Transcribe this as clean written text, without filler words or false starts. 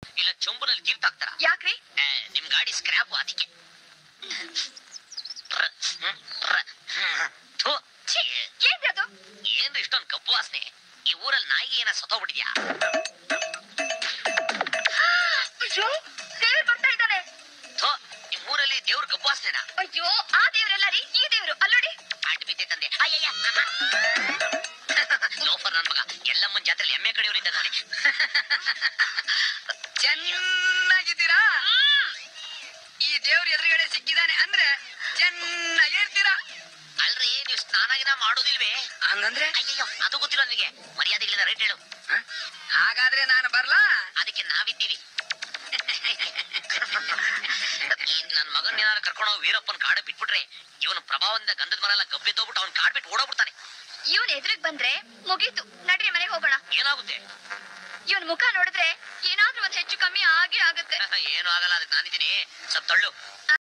ಇಲ್ಲ ಚೊಂಬನಲ್ಲಿ ಗಿಫ್ಟ್ ಹಾಕ್ತಾರ? ಯಾಕ್ರಿ? ನಿಮ್ ಗಾಡಿ ಸ್ಕ್ರಾಪ್ ಅದಕ್ಕೆ. ಏನ್ರಿ ಇಷ್ಟೊಂದು ಕಬ್ಬು ವಾಸನೆ? ಈ ಊರಲ್ಲಿ ನಾಯಿಗೆ ಏನ ಸತ್ತೋಗ್ಬಿಟ್ಟಿದ್ಯಾ? ಬರ್ತಾ ಇದ್ದಾನೆ. ನಿಮ್ ಊರಲ್ಲಿ ದೇವ್ರ ಕಬ್ಬು ವಾಸನೆನಾ? ಅಯ್ಯೋ, ಆ ದೇವ್ರಲ್ಲ ರೀ, ಈ ದೇವ್ರು. ಅಲ್ಲೋಡಿ, ಆಟ ಬಿದ್ದೆ ತಂದೆ. ಅಯ್ಯಯ್ಯ ಲೋಫರ್ ನನ್ ಮಗ. ಎಲ್ಲಮ್ಮನ್ ಜಾತ್ರೆಲಿ ಎಮ್ಮೆ ಕಡೆಯವರಿದ್ದಾನೆ. ಚೆನ್ನಾಗಿದ್ದೀರಾ? ಈ ದೇವ್ರ ಎದುರುಗಡೆ ಸಿಕ್ಕಿದಾನೆ ಅಂದ್ರೆ ಚೆನ್ನಾಗಿರ್ತೀರಾ? ಅಲ್ರಿ, ನೀವು ಸ್ನಾನ ಮಾಡೋದಿಲ್ವೇ? ಹಂಗಂದ್ರೆ ಅಯ್ಯಯ್ಯೋ, ಅದು ಗೊತ್ತಿಲ್ಲ ನನಗೆ. ಮರ್ಯಾದೆಗಳಿಂದ ರೈಟ್ ಹೇಳು. ಹಾಗಾದ್ರೆ ನಾನು ಬರ್ಲಾ? ಅದಕ್ಕೆ ನಾವಿದ್ದೀವಿ. ಈ ನನ್ ಮಗನ್ ಏನಾರು ಕರ್ಕೊಂಡು ವೀರಪ್ಪನ್ ಕಾಡು ಬಿಟ್ಬಿಟ್ರೆ ಇವನು ಪ್ರಭಾವದಿಂದ ಗಂಧದ ಮರ ಎಲ್ಲ ಗಬ್ಬೆದ್ದೋಗ್ಬಿಟ್ಟು ಅವ್ನ್ ಕಾಡ್ ಬಿಟ್ಟು ಓಡೋಗ್ಬಿಡ್ತಾನೆ. ಇವನ್ ಎದುರಿಗೆ ಬಂದ್ರೆ ಮುಗೀತು. ನಡ್ರಿ ಮನೆಗೆ ಹೋಗೋಣ. ಏನಾಗುತ್ತೆ? ಇವನ್ ಮುಖ ನೋಡಿದ್ರೆ ಏನಾದ್ರೂ ಒಂದ್ ಹೆಚ್ಚು ಕಮ್ಮಿ ಆಗೇ ಆಗುತ್ತೆ. ಏನು ಆಗಲ್ಲ, ಅದಕ್ಕೆ ನಾನಿದ್ದೀನಿ. ಸ್ವಲ್ಪ ತಳ್ಳು.